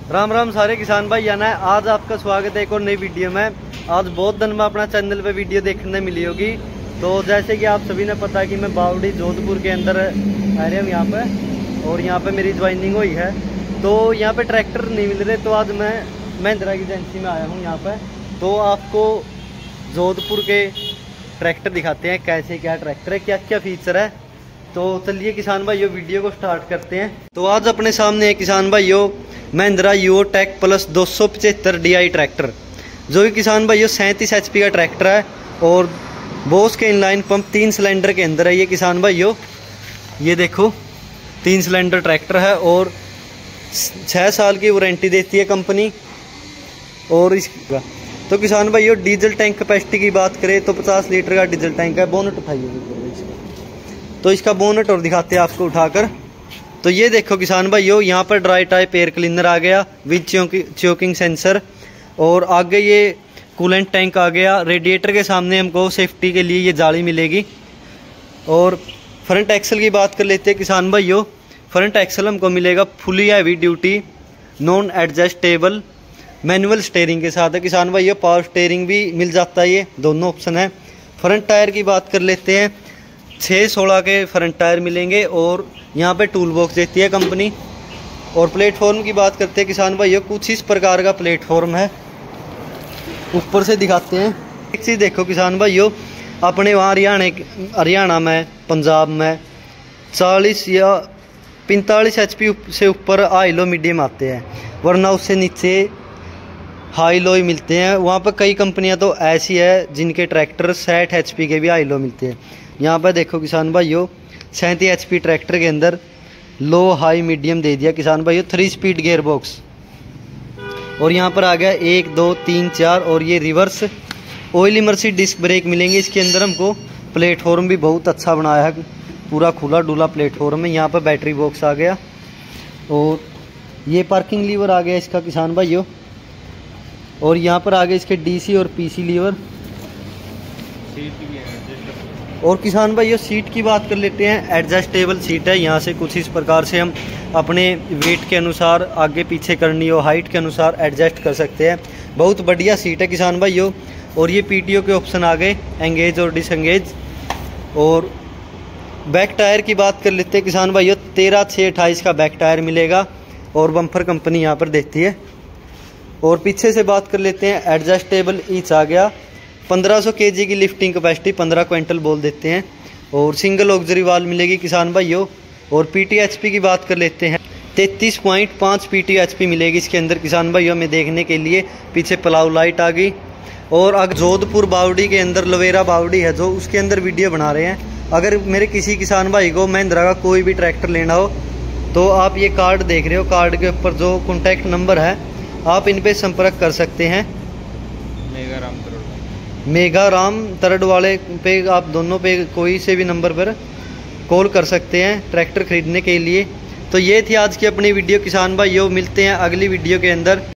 राम राम सारे किसान भाई आना है। आज आपका स्वागत है एक और नई वीडियो में। आज बहुत दिन में अपना चैनल पे वीडियो देखने मिली होगी। तो जैसे कि आप सभी ने पता है कि मैं बावड़ी जोधपुर के अंदर आ रहा हूँ यहाँ पे, और यहाँ पे मेरी ज्वाइनिंग हुई है। तो यहाँ पे ट्रैक्टर नहीं मिल रहे, तो आज मैं महिंद्रा की एजेंसी में आया हूँ यहाँ पे। तो आपको जोधपुर के ट्रैक्टर दिखाते हैं, कैसे क्या ट्रैक्टर है, क्या क्या फीचर है। तो चलिए किसान भाइयों वीडियो को स्टार्ट करते हैं। तो आज अपने सामने है किसान भाइयों Mahindra Yuvo tech plus 275 DI tractor, जो कि किसान भाइयों 37 HP का ट्रैक्टर है और बोस के इनलाइन पंप 3 सिलेंडर के अंदर है ये किसान भाइयों। ये देखो 3 सिलेंडर ट्रैक्टर है और 6 साल की वारंटी देती है कंपनी। और इसका तो किसान भाइयों डीजल टैंक कैपेसिटी की बात करें तो 50 लीटर का डीजल टैंक है। बोनट उठाइए तो इसका बोनट और दिखाते हैं आपको उठाकर। तो ये देखो किसान भाइयों यहाँ पर ड्राई टाइप एयर क्लीनर आ गया विद चोकिंग सेंसर, और आगे ये कूलेंट टैंक आ गया। रेडिएटर के सामने हमको सेफ्टी के लिए ये जाली मिलेगी। और फ्रंट एक्सल की बात कर लेते हैं किसान भाइयों। फ्रंट एक्सल हमको मिलेगा fully heavy duty non adjustable manual steering के साथ है किसान भाइयों। पावर स्टेयरिंग भी मिल जाता है, ये दोनों ऑप्शन है। फ्रंट टायर की बात कर लेते हैं, 6/16 के फ्रंट टायर मिलेंगे और यहाँ पे टूल बॉक्स देती है कंपनी। और प्लेटफॉर्म की बात करते हैं किसान भाइयों, कुछ इस प्रकार का प्लेटफॉर्म है। ऊपर से दिखाते हैं, एक चीज़ देखो किसान भाइयों, अपने वहाँ हरियाणा में पंजाब में 40 या 45 HP से ऊपर हाई लो मीडियम आते हैं, वरना उससे नीचे हाई लो ही मिलते हैं। वहाँ पर कई कंपनियाँ तो ऐसी है जिनके ट्रैक्टर 60 HP के भी हाई लो मिलते हैं। यहाँ पर देखो किसान भाइयों 37 HP ट्रैक्टर के अंदर लो हाई मीडियम दे दिया किसान भाइयों। 3 स्पीड गियर बॉक्स, और यहाँ पर आ गया 1 2 3 4, और ये reverse oil immersed disc brake मिलेंगे इसके अंदर हमको। प्लेटफॉर्म भी बहुत अच्छा बनाया है, पूरा खुला डुला प्लेटफॉर्म है। यहाँ पर बैटरी बॉक्स आ गया, और ये पार्किंग लीवर आ गया इसका किसान भाइयों। और यहाँ पर आगे इसके DC और PC लीवर। और किसान भाइयों सीट की बात कर लेते हैं, एडजस्टेबल सीट है। यहाँ से कुछ इस प्रकार से हम अपने वेट के अनुसार आगे पीछे करनी हो, हाइट के अनुसार एडजस्ट कर सकते हैं। बहुत बढ़िया सीट है किसान भाइयों। और ये PTO के ऑप्शन आ गए, एंगेज और डिसएंगेज। और बैक टायर की बात कर लेते हैं किसान भाइयों, 13/6/28 का बैक टायर मिलेगा और बम्पर कंपनी यहाँ पर देती है। और पीछे से बात कर लेते हैं, एडजस्टेबल ईच आ गया। 1500 kg की लिफ्टिंग कैपेसिटी, 15 क्विंटल बोल देते हैं। और सिंगल ऑक्सिलरी वाल्व मिलेगी किसान भाइयों। और PTHP की बात कर लेते हैं, 33.5 PTHP मिलेगी इसके अंदर किसान भाइयों में देखने के लिए। पीछे प्लाव लाइट आ गई। और अगर जोधपुर बावड़ी के अंदर लोवेरा बावड़ी है जो, उसके अंदर वीडियो बना रहे हैं। अगर मेरे किसी किसान भाई को महिंद्रा का कोई भी ट्रैक्टर लेना हो तो आप ये कार्ड देख रहे हो, कार्ड के ऊपर जो कॉन्टैक्ट नंबर है आप इन पे संपर्क कर सकते हैं। मेगा राम तरड वाले पे आप दोनों पे कोई से भी नंबर पर कॉल कर सकते हैं ट्रैक्टर खरीदने के लिए। तो ये थी आज की अपनी वीडियो किसान भाइयों, मिलते हैं अगली वीडियो के अंदर।